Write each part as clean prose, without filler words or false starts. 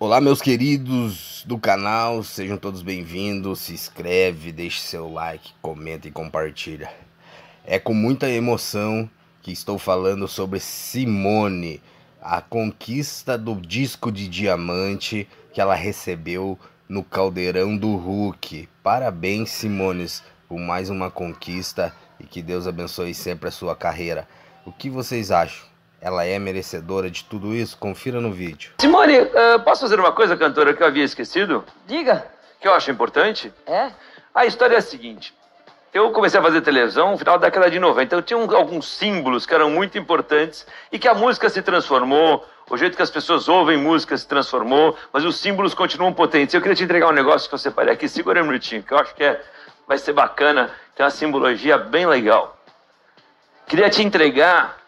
Olá, meus queridos do canal, sejam todos bem-vindos. Se inscreve, deixe seu like, comenta e compartilha. É com muita emoção que estou falando sobre Simone, a conquista do disco de diamante que ela recebeu no Caldeirão do Hulk. Parabéns, Simone, por mais uma conquista e que Deus abençoe sempre a sua carreira. O que vocês acham? Ela é merecedora de tudo isso? Confira no vídeo. Simone, posso fazer uma coisa, cantora, que eu havia esquecido? Diga. Que eu acho importante? É? A história é a seguinte. Eu comecei a fazer televisão no final da década de 90. Eu tinha alguns símbolos que eram muito importantes e que a música se transformou, o jeito que as pessoas ouvem música se transformou, mas os símbolos continuam potentes. Eu queria te entregar um negócio que eu separei aqui. Segura um minutinho, que eu acho que vai ser bacana. Tem uma simbologia bem legal. Queria te entregar...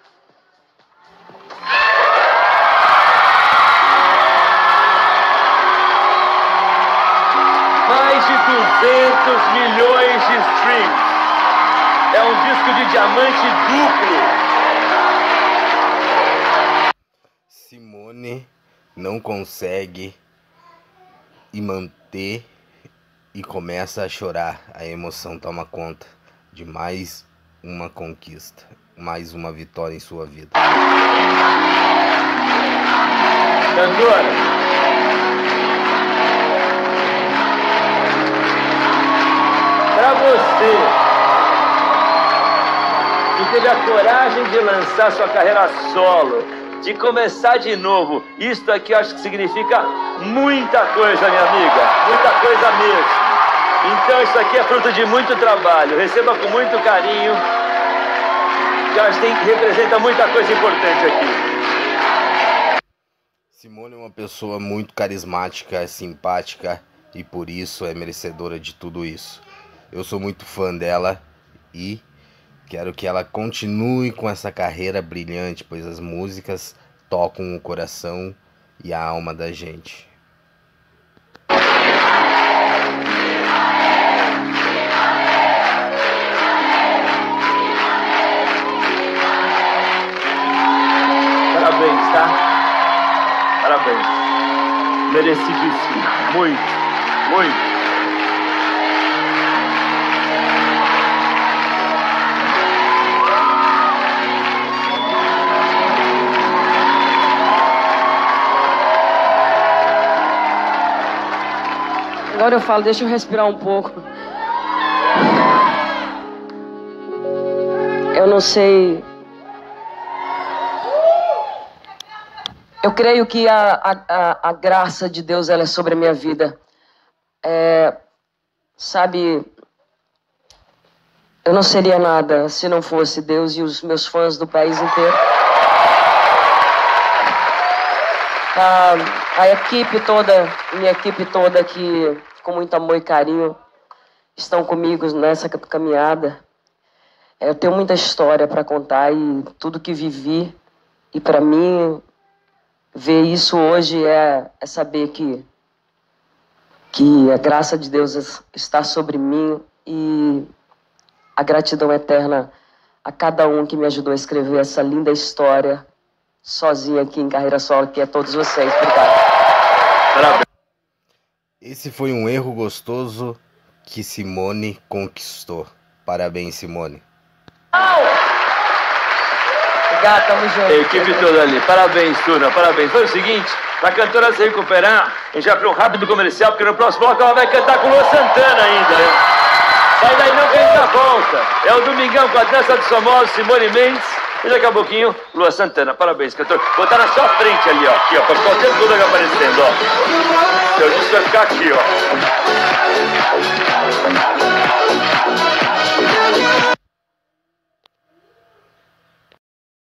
mais de 200 milhões de streams. É um disco de diamante duplo. Simone não consegue manter e começa a chorar. A emoção toma conta de mais uma conquista, mais uma vitória em sua vida. Cantora, para você que teve a coragem de lançar sua carreira solo, de começar de novo, isto aqui eu acho que significa muita coisa, minha amiga, muita coisa mesmo. Então isso aqui é fruto de muito trabalho, receba com muito carinho, que eu acho que representa muita coisa importante aqui. Simone é uma pessoa muito carismática, simpática e por isso é merecedora de tudo isso. Eu sou muito fã dela e quero que ela continue com essa carreira brilhante, pois as músicas tocam o coração e a alma da gente. Parabéns, tá? Parabéns. Merecidíssimo. Muito, muito. Agora eu falo, deixa eu respirar um pouco. Eu não sei. Eu creio que a graça de Deus ela é sobre a minha vida. Sabe, eu não seria nada se não fosse Deus e os meus fãs do país inteiro. A equipe toda, minha equipe toda que com muito amor e carinho estão comigo nessa caminhada. Eu tenho muita história para contar e tudo que vivi. E para mim, ver isso hoje é saber que a graça de Deus está sobre mim e a gratidão eterna a cada um que me ajudou a escrever essa linda história sozinha aqui em carreira solo, que é todos vocês. Obrigado. Parabéns. Esse foi um erro gostoso que Simone conquistou. Parabéns, Simone. Obrigado, tamo junto. A equipe toda ali. Parabéns, turma. Parabéns. Foi o seguinte, pra cantora se recuperar, a gente vai para um rápido comercial, porque no próximo bloco ela vai cantar com Luan Santana ainda, né? Sai daí não que a gente já volta. É o Domingão com a dança dos famosos, Simone Mendes. E daqui a pouquinho, Luan Santana. Parabéns, cantor. Vou estar na sua frente ali, ó. Aqui, ó. Pra ficar o tempo todo aparecendo, ó. Seu disco vai ficar aqui, ó.